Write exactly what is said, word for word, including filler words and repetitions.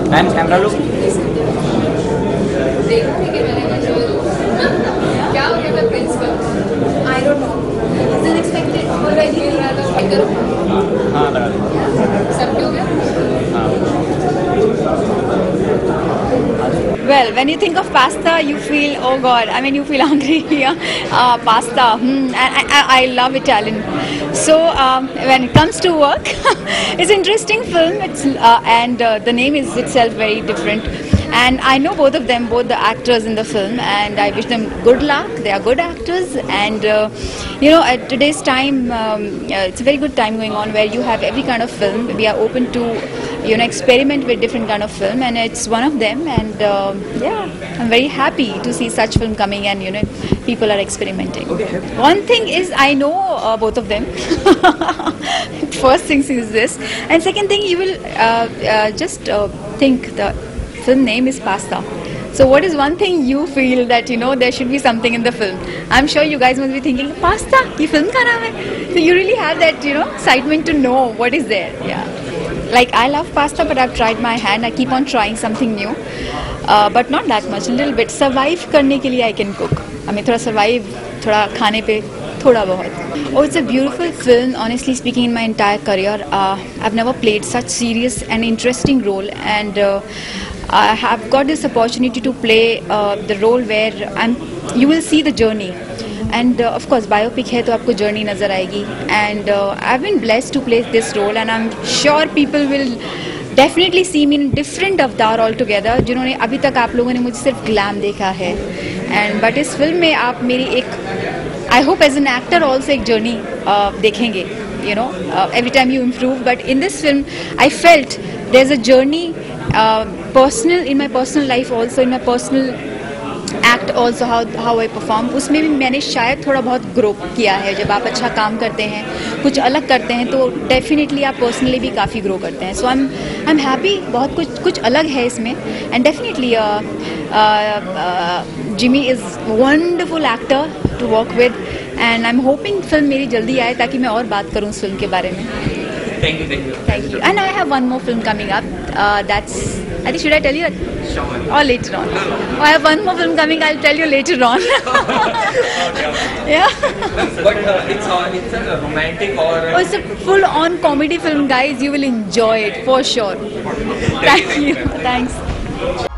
Ma'am camera लो. I don't know. It's unexpected. हाँ लगा दो. Well, when you think of pasta, you feel, oh God, I mean, you feel hungry. Yeah? Uh, pasta, hmm, I, I, I love Italian. So um, when it comes to work, it's an interesting film. It's uh, and uh, the name is itself very different. And I know both of them, both the actors in the film, and I wish them good luck. They are good actors, and uh, you know, at today's time, um, uh, it's a very good time going on where you have every kind of film. We are open to, you know, experiment with different kind of film, and it's one of them. And um yeah, I'm very happy to see such film coming, and you know, people are experimenting. One thing is, I know uh, both of them. First thing is this, and second thing, you will uh, uh, just uh, think the film name is Pasta. So what is one thing you feel that, you know, there should be something in the film? I'm sure you guys must be thinking, Pasta, ये film का नाम है. So you really have that, you know, excitement to know what is there. Yeah. Like, I love pasta, but I've tried my hand. I keep on trying something new, uh, but not that much. A little bit. Survive करने के लिए I can cook. I mean, थोड़ा survive, थोड़ा खाने पे, थोड़ा बहुत. Oh, it's a beautiful film. Honestly speaking, in my entire career, uh, I've never played such serious and interesting role, and uh, I have got this opportunity to play uh, the role where I'm. You will see the journey. And uh, of course, biopic है तो आपको journey नज़र आएगी. And uh, I've been blessed to play this role, and I'm sure people will definitely see me in different avatar altogether. जिन्होंने अभी तक आप लोगों ने मुझे सिर्फ glam देखा है, and but इस film में आप मेरी एक, I hope as an actor also एक journey uh, देखेंगे. You know, uh, every time you improve. But in this film, I felt there's a journey, uh, personal in my personal life also, in my personal act also how how I perform. उसमें भी मैंने शायद थोड़ा बहुत grow किया है. जब आप अच्छा काम करते हैं, कुछ अलग करते हैं, तो डेफिनेटली आप पर्सनली भी काफ़ी ग्रो करते हैं. So I am I am happy. बहुत कुछ कुछ अलग है इसमें, and definitely Jimmy is wonderful actor to work with, and I am hoping film मेरी जल्दी आए ताकि मैं और बात करूँ उस फिल्म के बारे में. Thank you, thank you. Thank you. And I have one more film coming up. Uh, that's, I think, should I tell you that? Sure. Or later on? Oh, I have one more film coming. I'll tell you later on. Yeah. But uh, it's uh, it's a romantic or. Oh, it's a full-on comedy film, guys. You will enjoy it for sure. Thank you. Thanks.